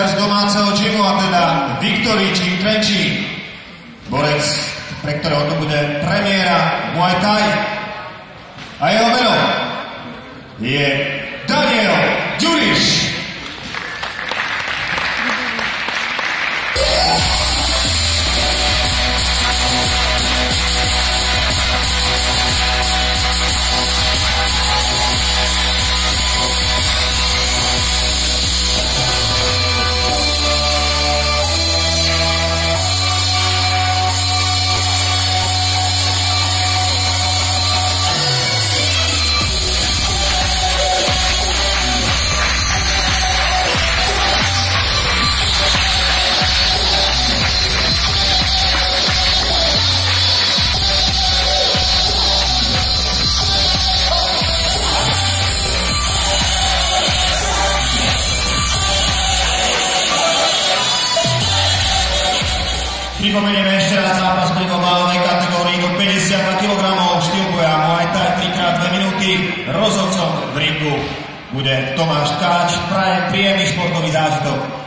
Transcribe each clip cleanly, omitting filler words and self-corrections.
z domáceho gymu, a teda Victory Gym Trenčín. Borec, pre ktorého to bude premiéra Muay Thai. A jeho meno je Daniel Ďuriš. Pripomenieme ešte raz zápas pri váhovej kategórii do 52 kg, štýl boja Muay Thai 3x2 minúty. Rozhodcom v ringu bude Tomáš Tkáč. Praje príjemný športový zážitok.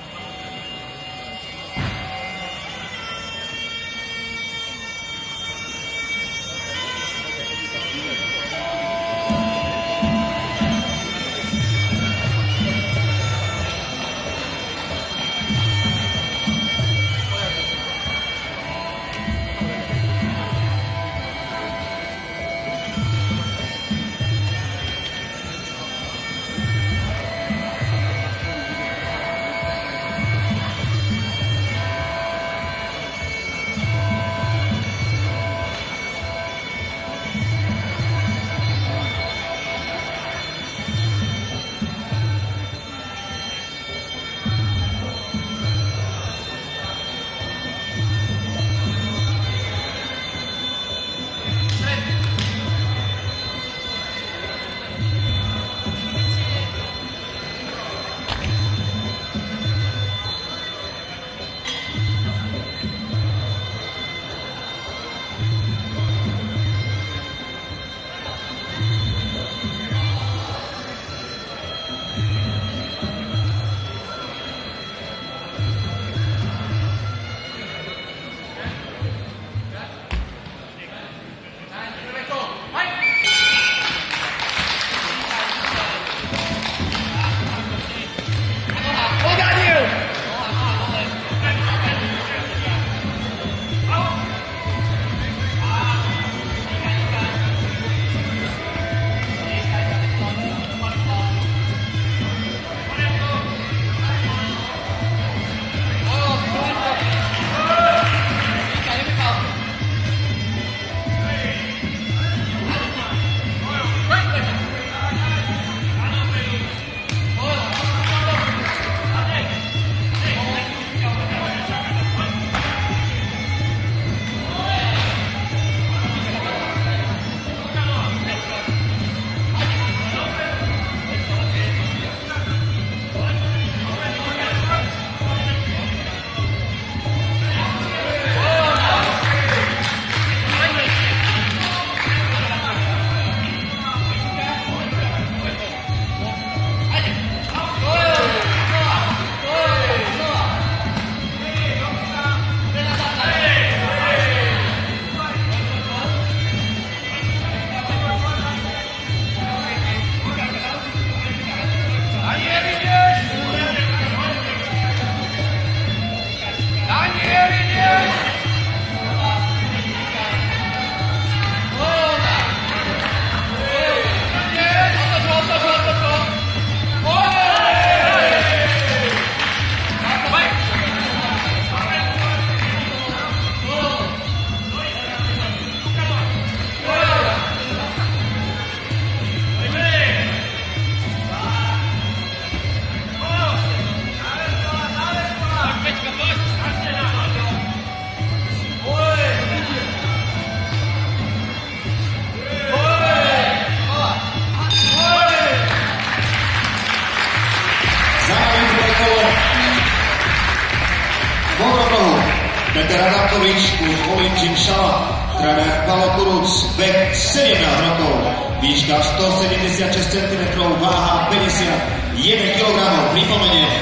Peter Adamkovič, kurz Olimčík Šala, tréner Palo Kuruc, vek 17 rokov, výška 176 cm, váha 51 kg. Pripomenie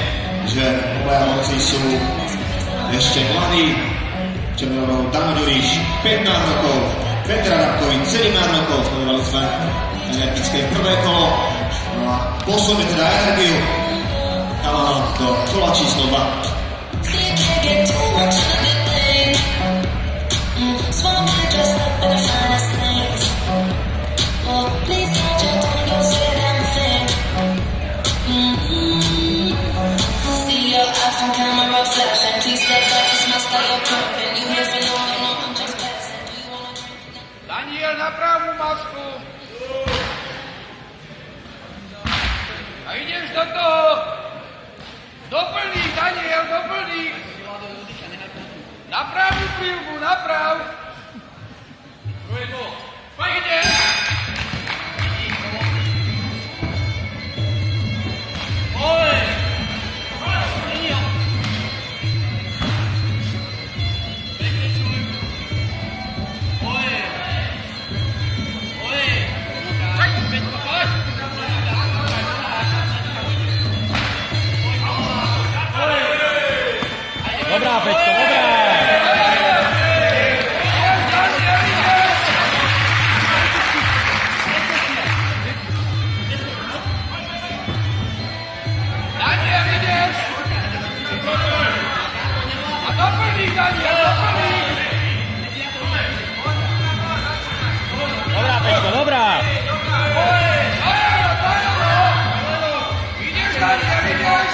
že obaja borci sú ešte mladí. Červenou Dano Ďuriš 15 rokov, Peter Adamkovič 17 rokov. Sledovali sme energické prvé kolo. No a posúme teda energiu do kola číslo 2. Daniel, na pravú masku. A ideš do toho. Doplník, Daniel, doplník. Na pravú prílbu, na prav. Ideš. Dobrá, Peťko, dobrá! Daniel, ideš! A doplník, Daniel, doplník! Dobrá, Peťko, dobrá! Ideš, Daniel, ideš!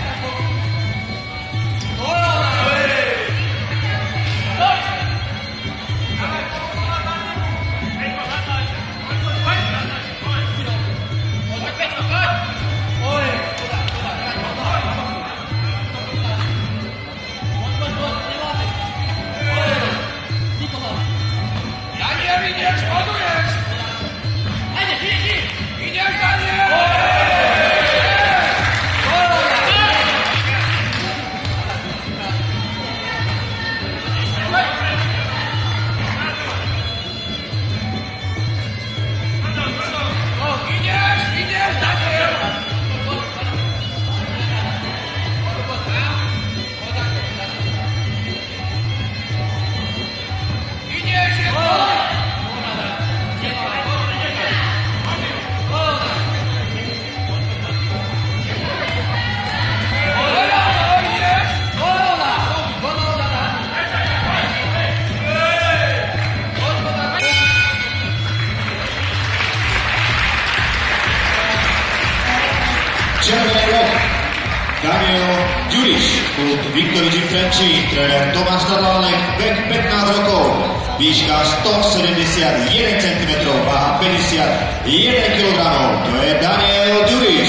Červený roh Daniel Ďuriš, klub Viktorič Trenčín, tréner Tomáš Tadlánek, vek 15 rokov, výška 171 cm, váha 51 kg, to je Daniel Ďuriš.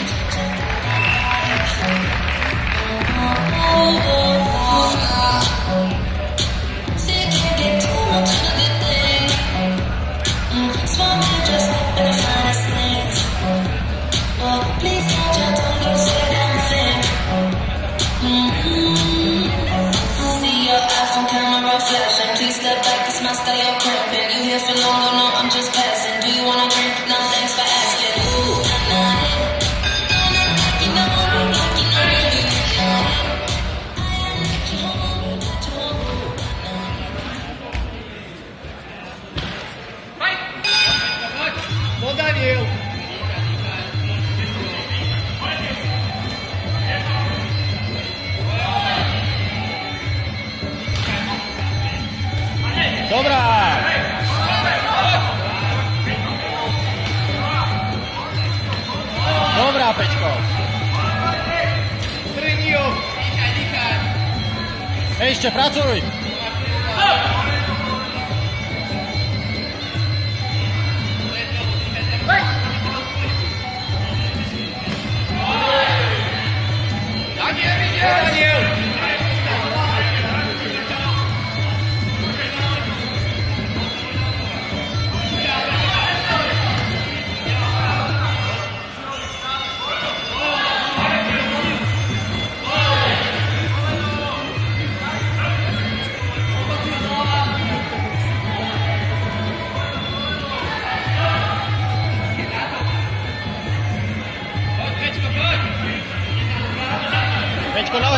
Please step back, this my style, you're cramping. You here for long, no, I'm just passing. Do you wanna drink? No, thanks for asking. Ooh, you know me, like you know me, I am not your homie, not your homie. Po Daniel! Dobrá! Dobrá, Peťko! Ešte pracuj! Daniel, ideš! Daniel!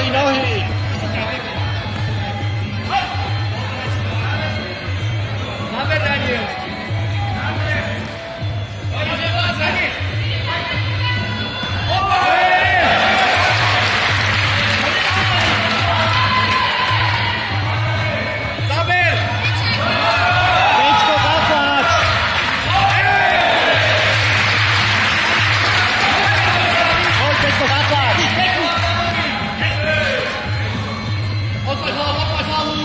Nohy, nohy. Záber, Daniel. Pečko, zatlač. Poď, Pečko, zatlač. Otvoř hlavu.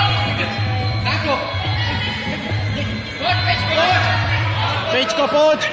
Takto. Poď, Pečko, poď. Pečko, poď.